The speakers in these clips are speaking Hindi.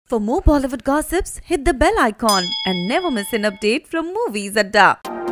For more Bollywood gossips, hit the bell icon and never miss an update from Movies Adda.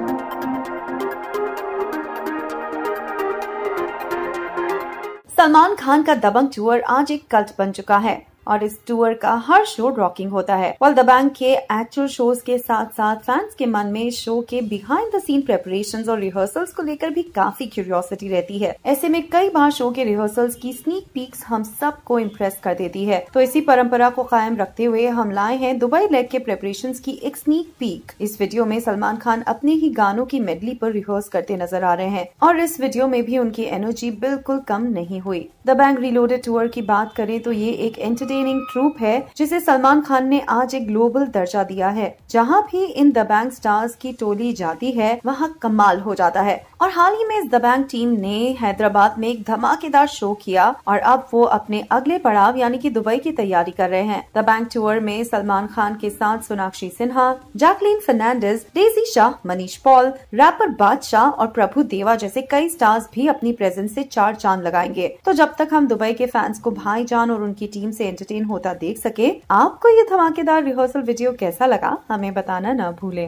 Salman Khan का दबंग टूर आज एक कल्ट बन चुका है और इस टूर का हर शो रॉकिंग होता है। और दबंग के एक्चुअल शोज के साथ साथ फैंस के मन में शो के बिहाइंड द सीन प्रेपरेशंस और रिहर्सल्स को लेकर भी काफी क्यूरियोसिटी रहती है। ऐसे में कई बार शो के रिहर्सल्स की स्नीक पीक्स हम सबको इम्प्रेस कर देती है। तो इसी परंपरा को कायम रखते हुए हम लाए हैं दुबई लेग के प्रेपरेशंस की एक स्नीक पीक। इस वीडियो में सलमान खान अपने ही गानों की मेडली पर रिहर्स करते नजर आ रहे हैं और इस वीडियो में भी उनकी एनर्जी बिल्कुल कम नहीं हुई। दबंग रीलोडेड टूर की बात करें तो ये एक एंटरटेनिंग ट्रूप है जिसे सलमान खान ने आज एक ग्लोबल दर्जा दिया है। जहां भी इन दबंग स्टार्स की टोली जाती है वहां कमाल हो जाता है। और हाल ही में इस दबंग टीम ने हैदराबाद में एक धमाकेदार शो किया और अब वो अपने अगले पड़ाव यानी कि दुबई की तैयारी कर रहे हैं। दबंग टूर में सलमान खान के साथ Sonakshi Sinha, Jacqueline Fernandez, Daisy Shah, Manish Paul, rapper Badshah और प्रभु देवा जैसे कई स्टार्स भी अपनी प्रेजेंस से चार चांद लगाएंगे। तो जब तक हम दुबई के फैंस को भाईजान और उनकी टीम से एंटरटेन होता देख सके, आपको ये धमाकेदार रिहर्सल वीडियो कैसा लगा हमें बताना न भूलें।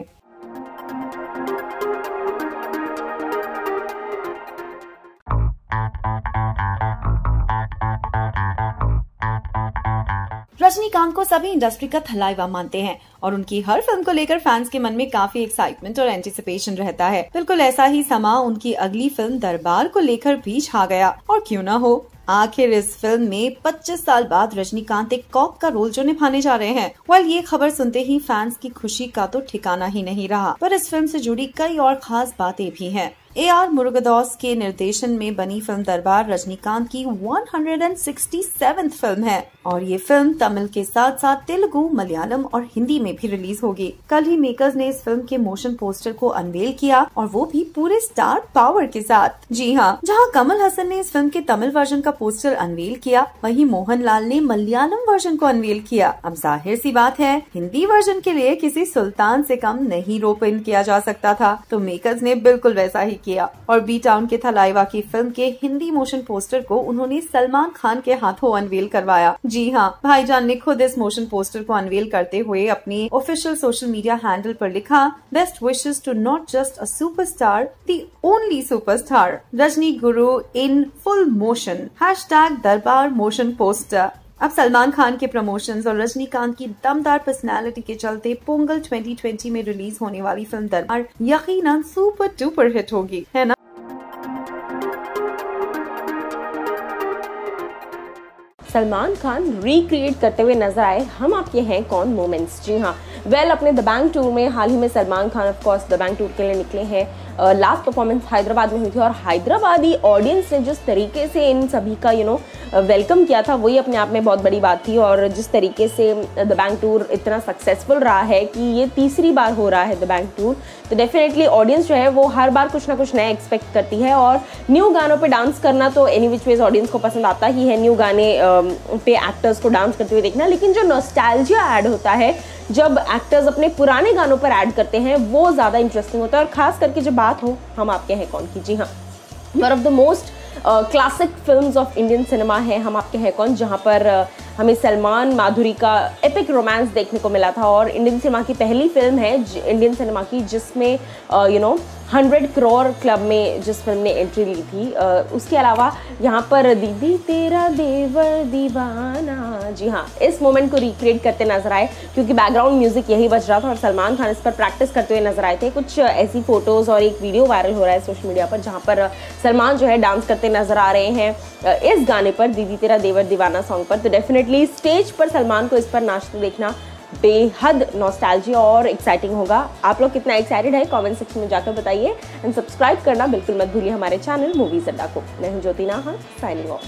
रजनीकांत को सभी इंडस्ट्री का थलाइवा मानते हैं और उनकी हर फिल्म को लेकर फैंस के मन में काफी एक्साइटमेंट और एंटिसिपेशन रहता है। बिल्कुल ऐसा ही समा उनकी अगली फिल्म दरबार को लेकर भी छा गया। और क्यों न हो, आखिर इस फिल्म में 25 साल बाद रजनीकांत एक कॉप का रोल जो निभाने जा रहे हैं। वेल, ये खबर सुनते ही फैंस की खुशी का तो ठिकाना ही नहीं रहा। पर इस फिल्म से जुड़ी कई और खास बातें भी हैं। AR मुरुगदॉस के निर्देशन में बनी फिल्म दरबार रजनीकांत की 167th फिल्म है और ये फिल्म तमिल के साथ साथ तेलुगु, मलयालम और हिंदी में भी रिलीज होगी। कल ही मेकर्स ने इस फिल्म के मोशन पोस्टर को अनवेल किया और वो भी पूरे स्टार पावर के साथ। जी हाँ, जहाँ कमल हसन ने इस फिल्म के तमिल वर्जन का पोस्टर अनवेल किया, वहीं मोहनलाल ने मलयालम वर्जन को अनवेल किया। अब जाहिर सी बात है, हिंदी वर्जन के लिए किसी सुल्तान से कम नहीं रोप इन किया जा सकता था, तो मेकर्स ने बिल्कुल वैसा ही किया और बी टाउन के थलाइवा की फिल्म के हिंदी मोशन पोस्टर को उन्होंने सलमान खान के हाथों अनवेल करवाया। जी हाँ, भाईजान ने खुद इस मोशन पोस्टर को अनवेल करते हुए अपनी ऑफिशियल सोशल मीडिया हैंडल पर लिखा, best wishes to not just a superstar, the only superstar, Rajni guru in full motion, #Darbar motion poster. अब सलमान खान के प्रमोशंस और रजनीकांत की दमदार पर्सनालिटी के चलते पोंगल 2020 में रिलीज होने वाली फिल्म दरबार यकीनन सुपर डुपर हिट होगी, है ना। सलमान खान रिक्रिएट करते हुए नजर आए हम आपके हैं कौन मोमेंट्स। जी हाँ, अपने दबंग टूर में हाल ही में Salman Khan of course Dabangg tour के लिए निकले हैं। लास्ट परफॉर्मेंस हैदराबाद में हुई थी और हैदराबादी ऑडियंस ने जिस तरीके से इन सभी का वेलकम किया था, वही अपने आप में बहुत बड़ी बात थी। और जिस तरीके से दबंग टूर इतना सक्सेसफुल रहा है कि ये तीसरी बार हो रहा है दबंग टूर, तो डेफिनेटली ऑडियंस जो है वो हर बार कुछ ना कुछ नया एक्सपेक्ट करती है। और न्यू गानों पे डांस करना तो एनी विच वेज ऑडियंस को पसंद आता ही है, न्यू गाने पे एक्टर्स को डांस करते हुए देखना। लेकिन जो नॉस्टैल्जिया ऐड होता है, जब एक्टर्स अपने पुराने गानों पर ऐड करते हैं, वो ज़्यादा इंटरेस्टिंग होता है। और खास करके जब बात हो हम आपके हैं कौन की, जी हाँ, one of the most classic films of Indian cinema है हम आपके हैं कौन, जहाँ पर हमें सलमान माधुरी का एपिक रोमांस देखने को मिला था। और इंडियन सिनेमा की पहली फिल्म है इंडियन सिनेमा की जिसमें 100 करोड़ क्लब में जिस फिल्म ने एंट्री ली थी। उसके अलावा यहाँ पर दीदी तेरा देवर दीवाना, जी हाँ, इस मोमेंट को रिक्रिएट करते नजर आए क्योंकि बैकग्राउंड म्यूजिक यही बज रहा था और सलमान खान इस पर प्रैक्टिस करते हुए नजर आए थे। कुछ ऐसी फोटोज और एक वीडियो वायरल हो रहा है सोशल मीडिया पर जहाँ पर सलमान जो है डांस करते नजर आ रहे हैं इस गाने पर, दीदी तेरा देवर दीवाना सॉन्ग पर। तो डेफिनेटली स्टेज पर सलमान को इस पर नाचते देखना बेहद नॉस्टैल्जिया और एक्साइटिंग होगा। आप लोग कितना एक्साइटेड है कमेंट सेक्शन में जाकर बताइए एंड सब्सक्राइब करना बिल्कुल मत भूलिए हमारे चैनल मूवीज अड्डा को। मैं हूं Jyoti Nahar, signing off.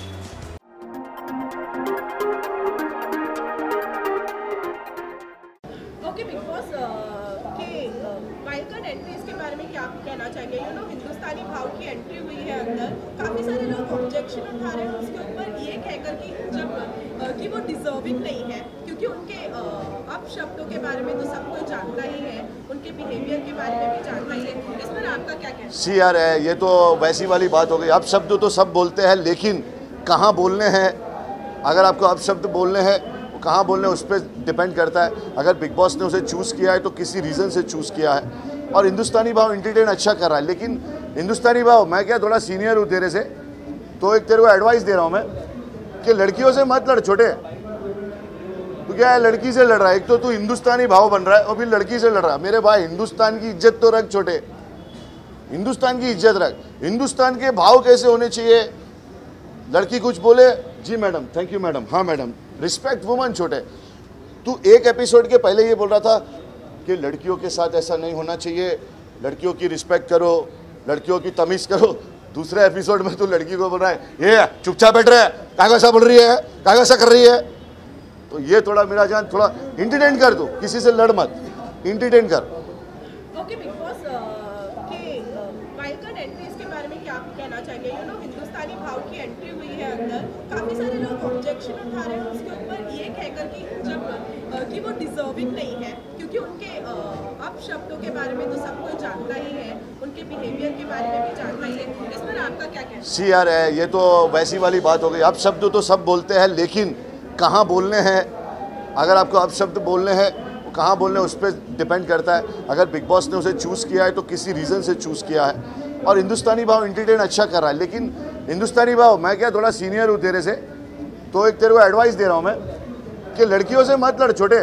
Okay, Bigg Boss के वाइल्ड एंट्रीज के बारे में क्या कहना चाहेंगे? हिंदुस्तानी भाव की एंट्री हुई है अंदर, काफी सारे लोग ऑब्जेक्शन उठा रहे हैं उसके ऊपर ये कहकर कि जब कि वो डिजर्विंग नहीं है, क्योंकि उनके अपशब्दों के बारे में तो सब कोई जानता ही है, उनके बिहेवियर के बारे में भी जानता ही है। इस पर आपका क्या कहना है? सी यार है, ये तो वैसी वाली बात हो गई। अपशब्द तो सब बोलते हैं, लेकिन कहाँ बोलने हैं। अगर आपको अपशब्द बोलने हैं वो कहाँ बोलने उस पर डिपेंड करता है। अगर बिग बॉस ने उसे चूज़ किया है तो किसी रीज़न से चूज़ किया है। और हिंदुस्तानी भाव एंटरटेन अच्छा कर रहा है, लेकिन हिंदुस्तानी भाव मैं क्या थोड़ा सीनियर हूँ तेरे से, तो एक तेरे को एडवाइस दे रहा हूँ मैं कि लड़कियों से मत लड़ छोटे। तू क्या है लड़की से लड़ रहा है, एक तो तू हिंदुस्तानी भाव बन रहा है और फिर लड़की से लड़ रहा है। मेरे भाई हिंदुस्तान की इज्जत तो रख छोटे, हिंदुस्तान की इज्जत रख। हिंदुस्तान के भाव कैसे होने चाहिए, लड़की कुछ बोले जी मैडम, थैंक यू मैडम, हाँ मैडम, रिस्पेक्ट वुमन छोटे। तू एक एपिसोड के पहले ये बोल रहा था कि लड़कियों के साथ ऐसा नहीं होना चाहिए, लड़कियों की रिस्पेक्ट करो, लड़कियों की तमीज़ करो। दूसरे एपिसोड में तू लड़की को बोल रहा है ये चुपचाप बैठ रहा है, कागज़ बोल रही है, कागज़ कर रही है। तो ये थोड़ा मेरा जान थोड़ा इंटरटेन कर, दो किसी से लड़ मत, इंटरटेन कर। ओके बिग बॉस के वाइल्ड कार्ड एंट्रीज के बारे में क्या कहना चाहेंगे? यू नो हिंदुस्तानी भाव की एंट्री हुई है अंदर, काफी सारे लोग ऑब्जेक्शन उठा रहे हैं उसके ऊपर ये कहकर कि जब कि वो डिजर्विंग नहीं है, क्योंकि उनके अपशब्दों के बारे में तो सब कोई जानता ही है, उनके बिहेवियर के बारे में भी जानता ही है। इस पर आपका क्या कहना है? सी यार है, ये तो वैसी वाली बात हो गई। अपशब्द तो सब बोलते हैं, लेकिन कहाँ बोलने हैं, अगर आपको अपशब्द बोलने हैं कहाँ बोलने उस पर डिपेंड करता है। अगर बिग बॉस ने उसे चूज़ किया है तो किसी रीज़न से चूज़ किया है। और हिंदुस्तानी भाव एंटरटेन अच्छा कर रहा है, लेकिन हिंदुस्तानी भाव मैं क्या थोड़ा सीनियर हूँ तेरे से, तो एक तेरे को एडवाइस दे रहा हूँ मैं कि लड़कियों से मत लड़ छोटे।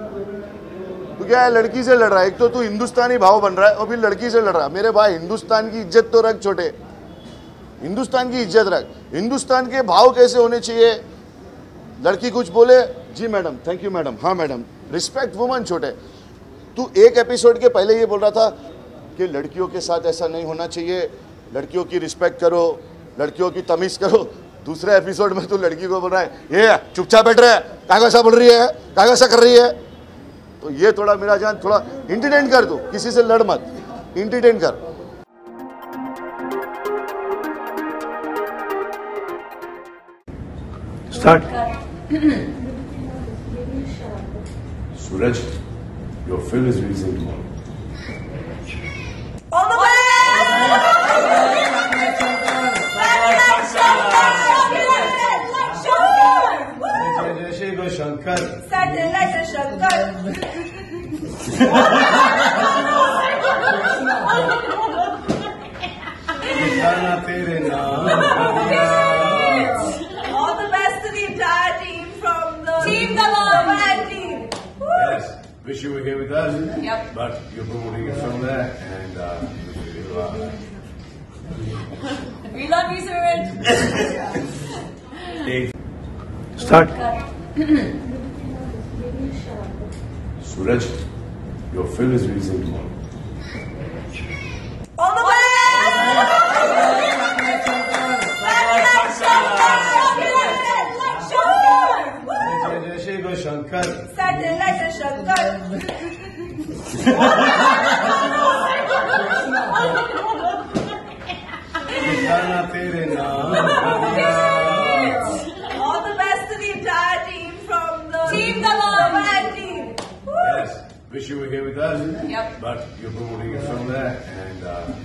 तू क्या है लड़की से लड़ रहा है, एक तो तू हिंदुस्तानी भाव बन रहा है और फिर लड़की से लड़ रहा है। मेरे भाई हिंदुस्तान की इज्जत तो रख छोटे, हिंदुस्तान की इज्जत रख। हिंदुस्तान के भाव कैसे होने चाहिए, लड़की कुछ बोले जी मैडम, थैंक यू मैडम, हाँ मैडम, रिस्पेक्ट वुमन छोटे। तू एक एपिसोड के पहले ये बोल रहा था कि लड़कियों के साथ ऐसा नहीं होना चाहिए, लड़कियों की रिस्पेक्ट करो, लड़कियों की तमीज़ करो। दूसरे एपिसोड में तू लड़की को बोल रहा है ये चुपचाप बैठ रहा है, कागज़ बोल रही है, कागज़ कर रही है। तो ये थोड़ा मेरा जान थोड़ा इंटरटेन कर, दो किसी से लड़ मत, इंटरटेन कर। Start. Suraj, your film is releasing tomorrow. All the way! Jai Shri Shankar. Satellite Shankar. Gaana tere naam. All the best to the entire team from the Team Dawan team. Yes, wish you were here with us. Yep. But you're promoting it from there, and We love you, Suraj. Start. Suraj, your film is releasing tomorrow. All the way! Jai Shri Shankar. Satellite Shankar. Gaana tere naam. All the best to the entire team from the Team Dawan team. Yes, wish you were here with us. Yep. But you're promoting it from there, and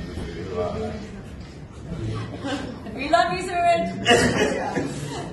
We love you, Suraj.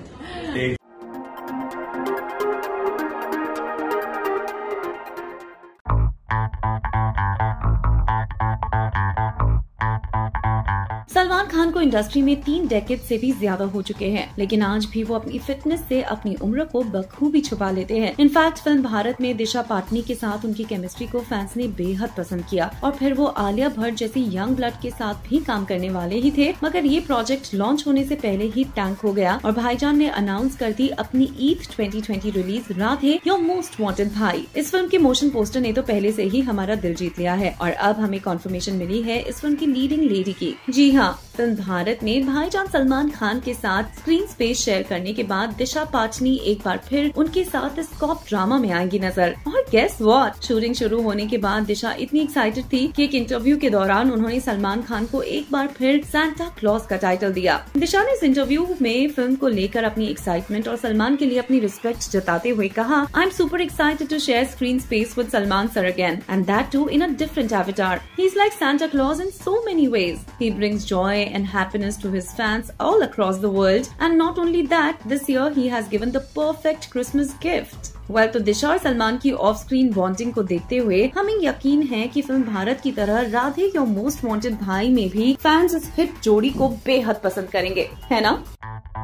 Salman Khan को इंडस्ट्री में 3 डेकेड से भी ज्यादा हो चुके हैं, लेकिन आज भी वो अपनी फिटनेस से अपनी उम्र को बखूबी छुपा लेते हैं। इनफैक्ट फिल्म भारत में दिशा पाटनी के साथ उनकी केमिस्ट्री को फैंस ने बेहद पसंद किया और फिर वो आलिया भट्ट जैसी यंग ब्लड के साथ भी काम करने वाले ही थे, मगर ये प्रोजेक्ट लॉन्च होने से पहले ही टैंक हो गया और भाईजान ने अनाउंस कर दी अपनी Eid 2020 release Radhe your most wanted bhai. इस फिल्म के मोशन पोस्टर ने तो पहले से ही हमारा दिल जीत लिया है और अब हमें कॉन्फर्मेशन मिली है इस फिल्म की लीडिंग लेडी की। जी हाँ, फिल्म भारत में भाईजान सलमान खान के साथ स्क्रीन स्पेस शेयर करने के बाद दिशा पाटनी एक बार फिर उनके साथ इस कॉप ड्रामा में आएंगी नजर। और गेस व्हाट, शूटिंग शुरू होने के बाद दिशा इतनी एक्साइटेड थी कि एक इंटरव्यू के दौरान उन्होंने सलमान खान को एक बार फिर सांता क्लॉज का टाइटल दिया। दिशा ने इस इंटरव्यू में फिल्म को लेकर अपनी एक्साइटमेंट और सलमान के लिए अपनी रिस्पेक्ट जताते हुए कहा, I am super excited to share screen space with Salman sir again and that too in a different avatar. He is like Santa Claus in so many ways. He brings joy and happiness to his fans all across the world. And not only that, this year he has given the perfect Christmas gift. Well, तो दिशा और सलमान की ऑफ स्क्रीन बॉन्डिंग को देखते हुए हमें यकीन है कि फिल्म भारत की तरह राधे योर मोस्ट वांटेड भाई में भी फैंस इस हिट जोड़ी को बेहद पसंद करेंगे, है ना?